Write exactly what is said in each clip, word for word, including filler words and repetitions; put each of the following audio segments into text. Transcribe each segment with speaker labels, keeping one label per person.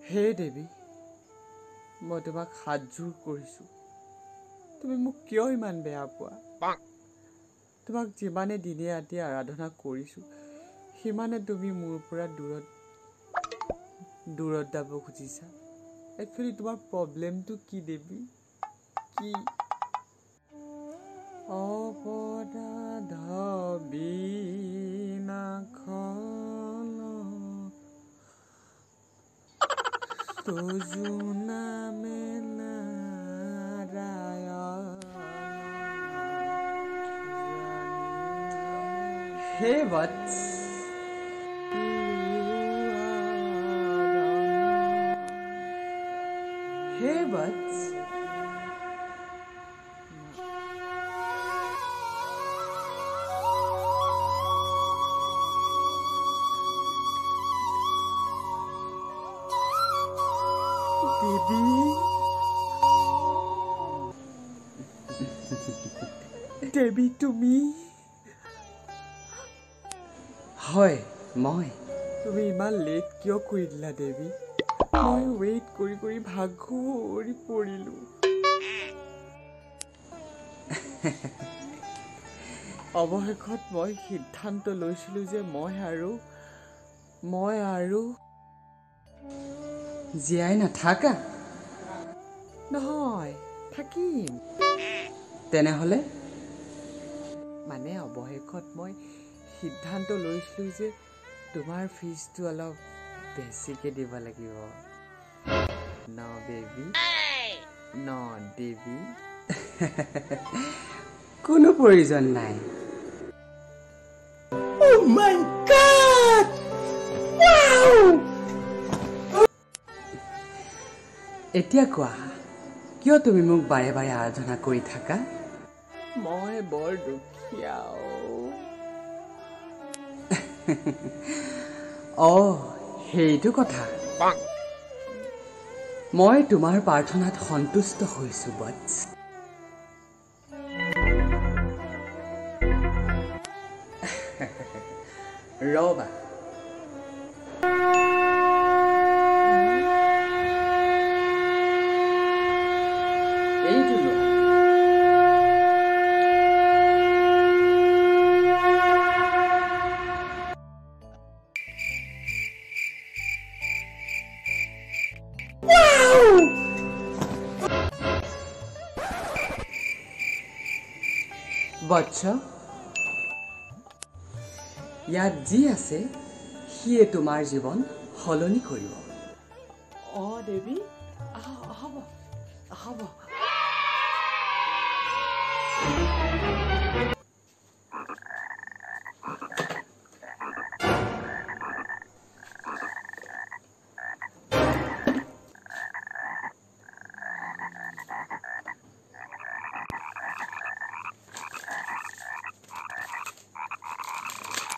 Speaker 1: হে দেৱী, মই তোমাক হাতযোৰ কৰিছোঁ। তুমি মোক কিয় ইমান বেয়া পোৱা? তোমাক যিমানে দিনে ৰাতিয়ে আৰাধনা কৰিছোঁ, সিমানে তুমি মোৰ পৰা দূৰত দূৰত যাব খুজিছা। একচুৱেলি তোমাৰ প্ৰব্লেমটো কি দেৱী? কি? অপৰাধ বিনাশন তুজু নামে নাৰায়ণ। হে বৎস, হে বৎস, দেৱী, দেৱী তুমি?
Speaker 2: হয় মই।
Speaker 1: তুমি ইমান লেট কিয় কৰি দিলা দেৱী? মই ৱেইট কৰি কৰি ভাগৰি পৰিলো। অৱশেষত মই সিদ্ধান্ত লৈছিলো যে মই আৰু মই আৰু
Speaker 2: জীয়াই নাথাকা?
Speaker 1: নহয়, থাকিম।
Speaker 2: তেনেহ'লে
Speaker 1: মানে অৱশেষত মই সিদ্ধান্ত লৈছিলো যে তোমাৰ ফিজটো অলপ বেছিকে দিব লাগিব। ন বেবী, ন দেৱী।
Speaker 2: কোনো প্ৰয়োজন নাই।
Speaker 1: Oh my God! Wow!
Speaker 2: এতিয়া কোৱা, কিয় তুমি মোক বাৰে বাৰে আৰাধনা কৰি থাকা?
Speaker 1: মই বৰ দুখীয়া।
Speaker 2: অ' সেইটো কথা। মই তোমাৰ প্ৰাৰ্থনাত সন্তুষ্ট হৈছো বৎস। ৰবা, এইটো লোৱা। বৎস, ইয়াত যি আছে সিয়ে তোমাৰ জীৱন সলনি কৰিব।
Speaker 1: অ' দেৱী, হ'ব হ'ব।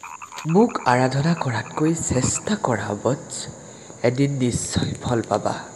Speaker 2: মোক আৰাধনা কৰাতকৈ চেষ্টা কৰা বৎস, এদিন নিশ্চয় ফল পাবা।